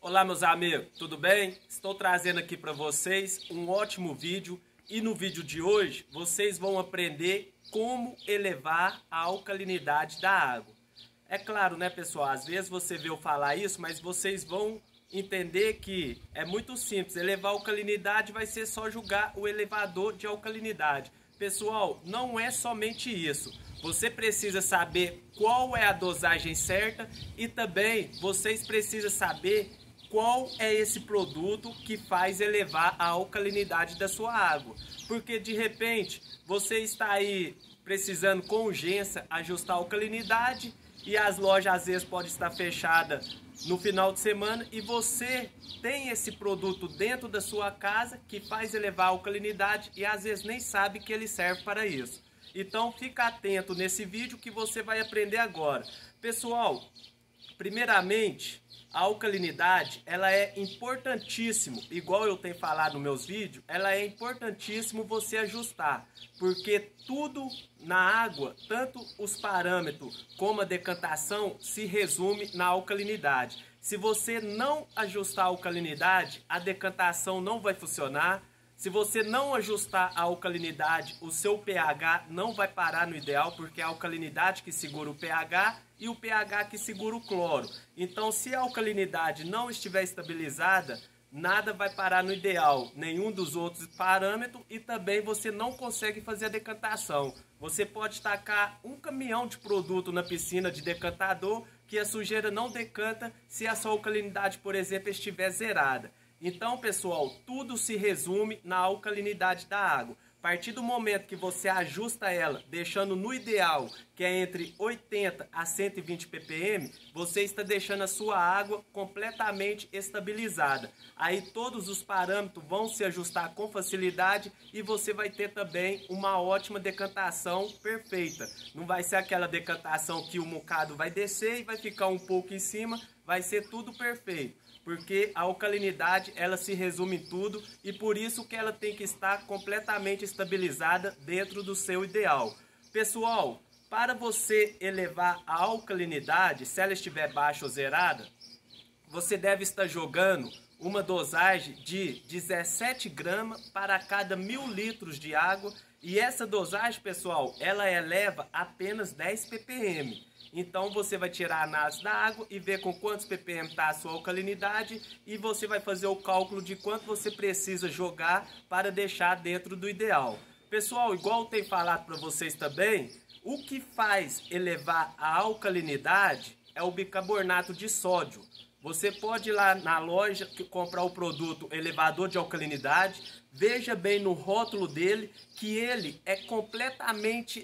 Olá meus amigos, tudo bem? Estou trazendo aqui para vocês um ótimo vídeo e no vídeo de hoje vocês vão aprender como elevar a alcalinidade da água. É claro, né pessoal, às vezes você vê eu falar isso, mas vocês vão entender que é muito simples. Elevar a alcalinidade vai ser só jogar o elevador de alcalinidade. Pessoal, não é somente isso. Você precisa saber qual é a dosagem certa e também vocês precisam saber qual é esse produto que faz elevar a alcalinidade da sua água. Porque de repente você está aí precisando com urgência ajustar a alcalinidade e as lojas às vezes podem estar fechadas no final de semana e você tem esse produto dentro da sua casa que faz elevar a alcalinidade e às vezes nem sabe que ele serve para isso. Então fica atento nesse vídeo que você vai aprender agora. Pessoal, primeiramente, a alcalinidade ela é importantíssimo, igual eu tenho falado nos meus vídeos, ela é importantíssimo você ajustar, porque tudo na água, tanto os parâmetros como a decantação, se resume na alcalinidade. Se você não ajustar a alcalinidade, a decantação não vai funcionar. Se você não ajustar a alcalinidade, o seu pH não vai parar no ideal, porque é a alcalinidade que segura o pH e o pH que segura o cloro. Então, se a alcalinidade não estiver estabilizada, nada vai parar no ideal, nenhum dos outros parâmetros, e também você não consegue fazer a decantação. Você pode tacar um caminhão de produto na piscina de decantador, que a sujeira não decanta se a sua alcalinidade, por exemplo, estiver zerada. Então, pessoal, tudo se resume na alcalinidade da água. A partir do momento que você ajusta ela, deixando no ideal, que é entre 80 a 120 ppm, você está deixando a sua água completamente estabilizada. Aí todos os parâmetros vão se ajustar com facilidade e você vai ter também uma ótima decantação perfeita. Não vai ser aquela decantação que o mucado vai descer e vai ficar um pouco em cima, vai ser tudo perfeito. Porque a alcalinidade ela se resume em tudo e por isso que ela tem que estar completamente estabilizada dentro do seu ideal. Pessoal, para você elevar a alcalinidade, se ela estiver baixa ou zerada, você deve estar jogando uma dosagem de 17 gramas para cada 1000 litros de água e essa dosagem, pessoal, ela eleva apenas 10 ppm. Então você vai tirar a análise da água e ver com quantos ppm está a sua alcalinidade e você vai fazer o cálculo de quanto você precisa jogar para deixar dentro do ideal. Pessoal, igual eu tenho falado para vocês também, o que faz elevar a alcalinidade é o bicarbonato de sódio. Você pode ir lá na loja comprar o produto elevador de alcalinidade, veja bem no rótulo dele que ele é completamente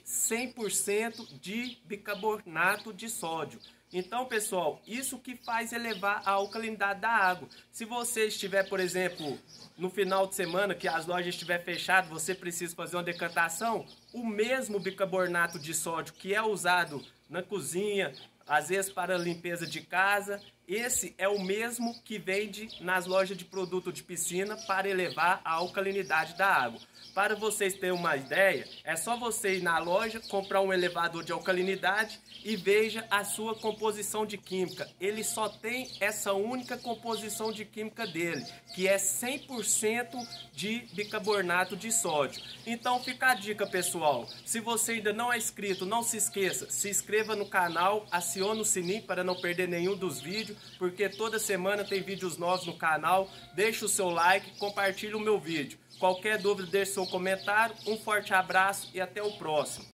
100% de bicarbonato de sódio. Então, pessoal, isso que faz elevar a alcalinidade da água. Se você estiver, por exemplo, no final de semana que as lojas estiverem fechadas, você precisa fazer uma decantação, o mesmo bicarbonato de sódio que é usado na cozinha, às vezes para limpeza de casa, esse é o mesmo que vende nas lojas de produto de piscina para elevar a alcalinidade da água. Para vocês terem uma ideia, é só você ir na loja, comprar um elevador de alcalinidade e veja a sua composição de química. Ele só tem essa única composição de química dele, que é 100% de bicarbonato de sódio. Então fica a dica, pessoal. Se você ainda não é inscrito, não se esqueça, se inscreva no canal, acione o sininho para não perder nenhum dos vídeos, porque toda semana tem vídeos novos no canal. Deixe o seu like, compartilhe o meu vídeo. Qualquer dúvida, deixe seu comentário. Um forte abraço e até o próximo.